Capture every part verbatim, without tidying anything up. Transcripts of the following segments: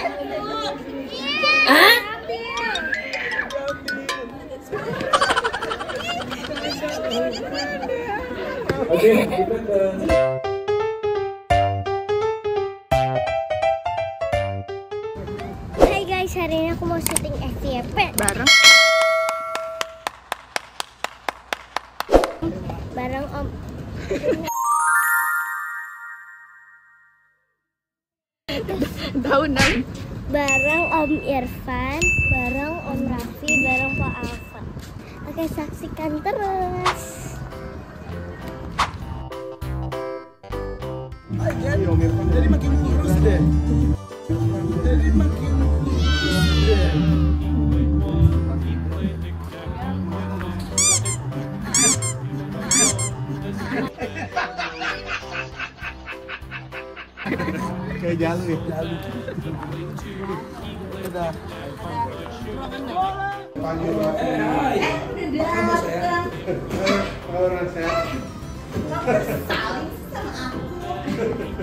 Hah? Oke, kita ke Hai guys, hari ini aku mau syuting F Y P Bareng bareng Om Daunan bareng Om Irfan, bareng Om Raffi, bareng Pak Alfa. Oke, saksikan terus. jadi makin kurus deh. Jadi makin kurus deh. Kayak jalu ya, jalu. Udah. Panggil Raffi. Kamu saya. Orang saya. Saling sama aku.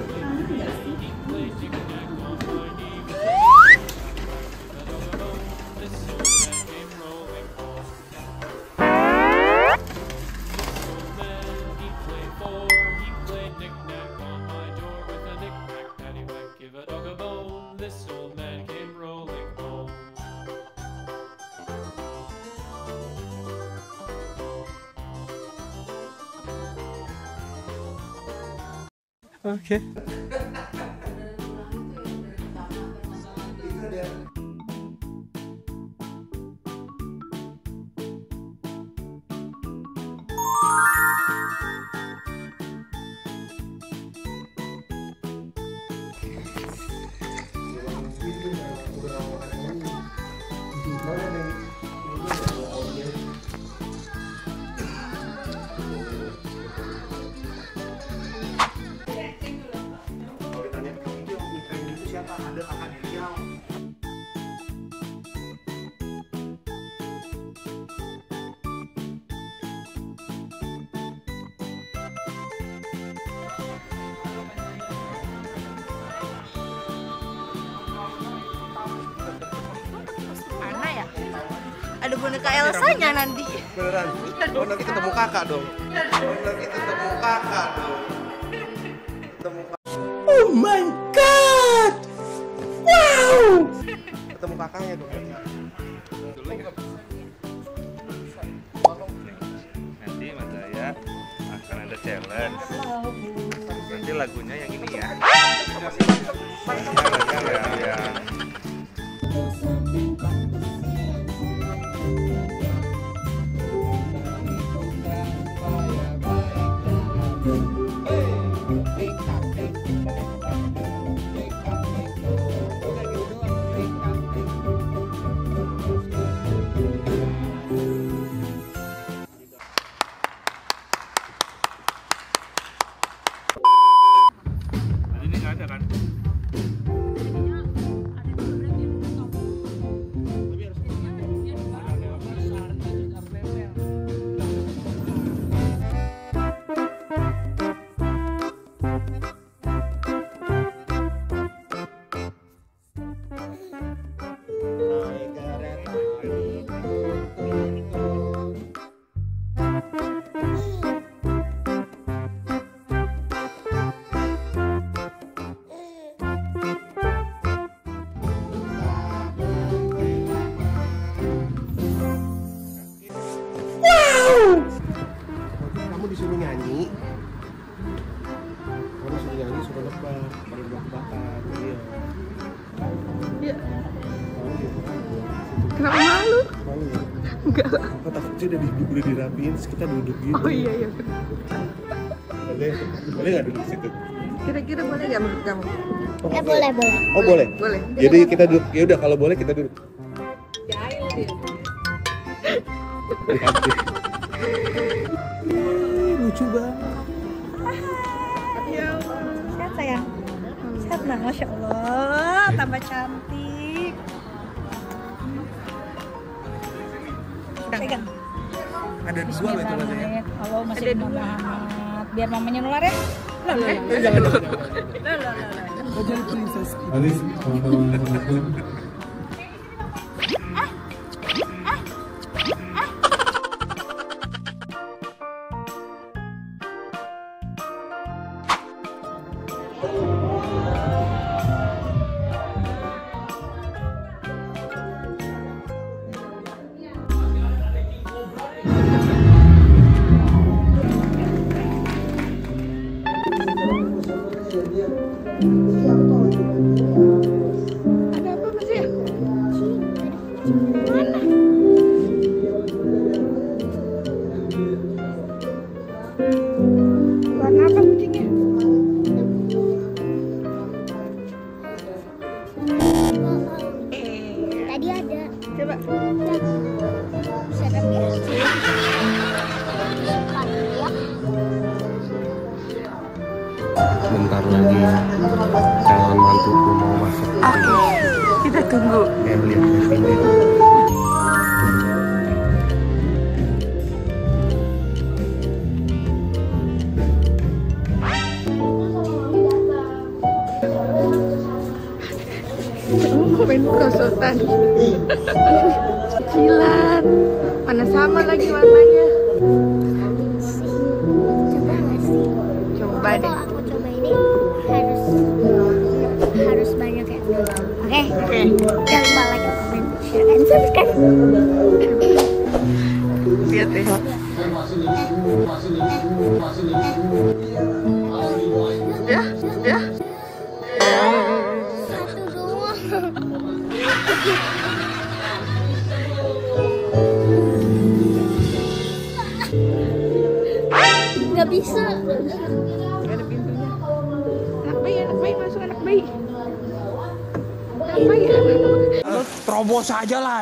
Oke. Mana ya? Ada boneka Elsa-nya nanti. Beneran? Oh, nanti ketemu kakak dong. Oh, nanti ketemu kakak dong. Ketemu kakak. Oh my god! Wow! Ketemu kakaknya dong. Nanti Mas Zaya akan ada challenge. Nanti lagunya yang ini ya. Ya, ya, ya. Ini nggak ada kan? Kamu disuruh nyanyi. Kamu disuruh nyanyi, suruh nebak, baru nebak-nebakan. Iya. Iya. Kenapa malu? Malu ya? Enggak. Aku takutnya udah, di- udah dirapiin, terus kita duduk gitu. Oh iya iya. Boleh, boleh nggak duduk situ? Kira-kira boleh nggak menurut kamu? Eh, boleh, boleh. Oh boleh. Boleh. Jadi kita duduk. Ya udah kalau boleh kita duduk. Jahil dia. Ih, lucu banget. Ya Allah. Sehat sayang. Sehat nah, masya Allah. Tambah cantik. Pegang. Ada dua loh itu rasanya. Halo, masih Muhammad. Biar mamanya nular ya. Eh, jangan, jangan, jangan. Loh, loh, loh, loh. Mari teman-teman penonton. Warna apa kucingnya? Tadi ada. Coba. Serem ya. Bentar lagi calon mantuku mau masuk. Oke, kita tunggu. Eh, lihat Kevin itu. Main kesutan. Kecilan. Mana sama lagi warnanya. Coba nggak sih? Coba deh. Kalau aku coba ini harus harus banyak ya. Oke. Oke. Jangan lupa like, comment, share, and subscribe. Lihat deh. Ya, ya. Satu doang. Nggak bisa. Gak ada pintunya. Anak bayi, anak bayi masuk anak bayi. Anak bayi. Terobos aja lah.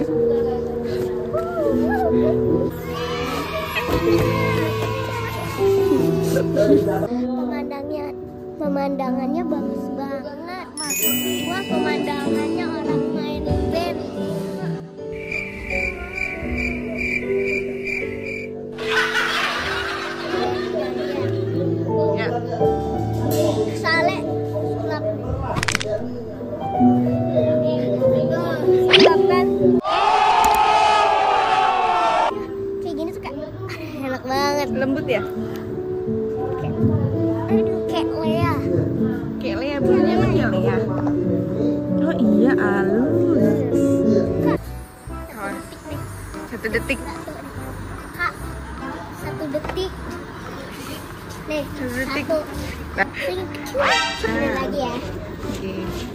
Pemandangnya, pemandangannya bagus banget. Maksud gua pemandangannya orang main band. Ya. Sale, sulap. Sulap kan? Kayak gini tuh kayak enak banget. Lembut ya? Aduh, kayak Lea. Kayak Lea, bunyinya emang ya Lea. Oh iya, halus. Satu detik. Kak, satu detik. Nih, Satu detik. satu. Nah. Sing. Ada lagi ya. Oke.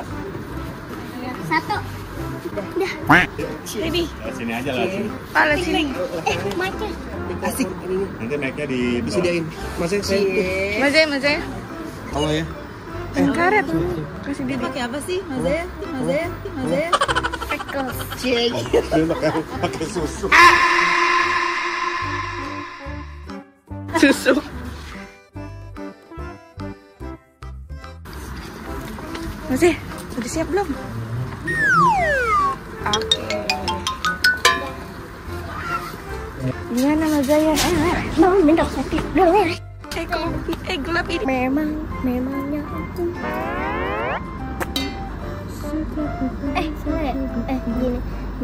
Satu. Udah. Sini. Sini aja lah. Sini. Pala sini. Eh, mic-nya. Asik ininya. Nanti naiknya di Disediain. Mas saya Mas Zaya, Mas Zaya. kalau ya. Karet. Kasih dia pakai Apa sih, Mas Zaya? Mas Zaya? Mas Zaya? freckles. Dia pakai pakai susu. Susu. Mas Zaya, udah siap belum? Oke. Gimana Mas Zaya? Mau minta sakit dulu. Eh, gelap, eh gelap ini. Memang, memangnya aku. Eh, salah ya? Eh, gini.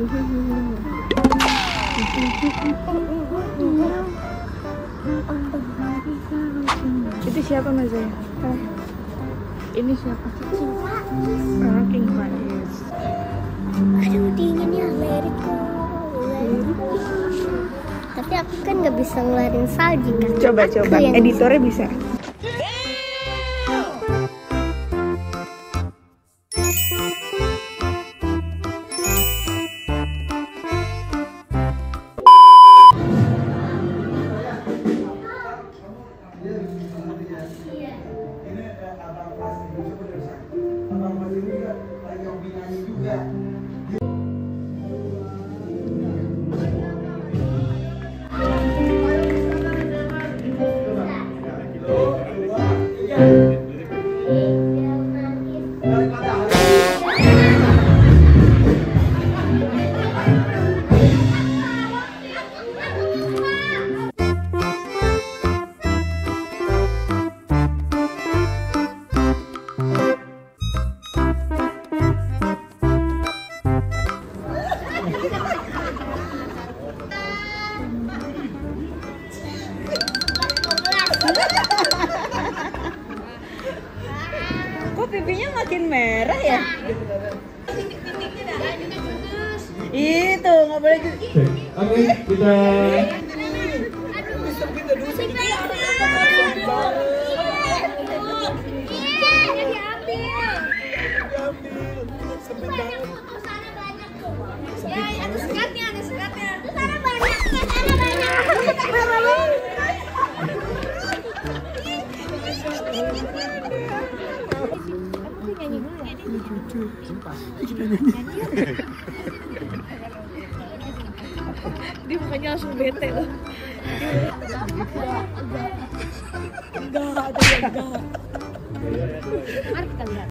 Itu siapa Mas Zaya? Eh, ini siapa? Oh, King Faiz. Aduh, dinginnya Amerika. Tapi aku kan nggak bisa ngeluarin salju kan. Coba Aku coba. yang Editornya bisa. Itu nggak boleh gitu. Oke, kita ada sekatnya, ada sekatnya. Sana banyak, sana banyak. Dia mukanya langsung bete loh. Enggak, ada yang enggak. Mari kita lihat.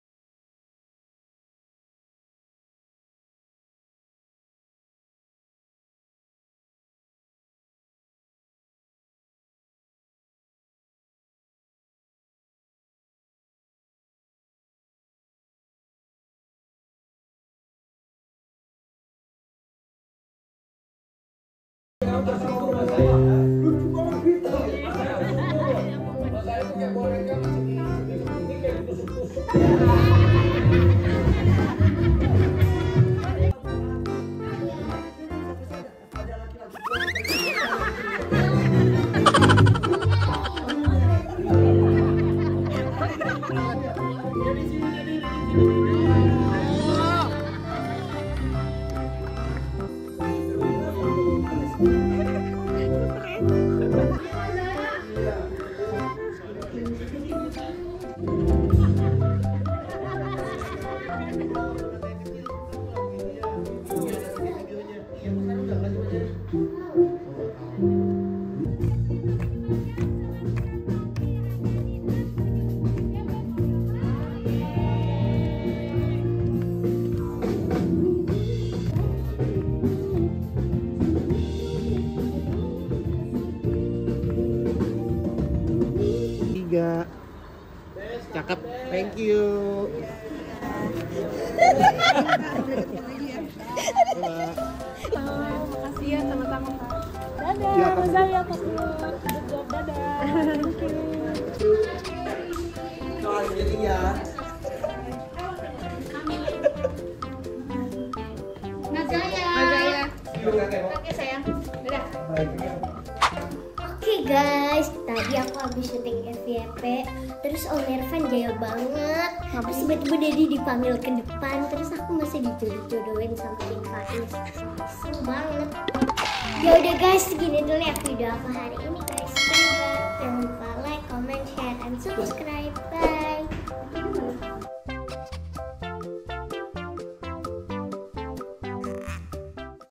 Tiga. Cakep, thank you. Oh, makasih ya sama-sama. Dadah, Ya, dadah ya Kak Pur. Good job, dadah. Thank you. Nazaya. Nazaya. Oke sayang. Dadah. Oke guys, tadi aku habis syuting F Y P, terus Om Irfan jaya banget. Terus tiba-tiba Dedi dipanggil ke depan, terus aku masih dijodoh-jodohin sama Tim Faiz. Seru banget. Ya udah guys, segini dulu ya video aku hari ini guys.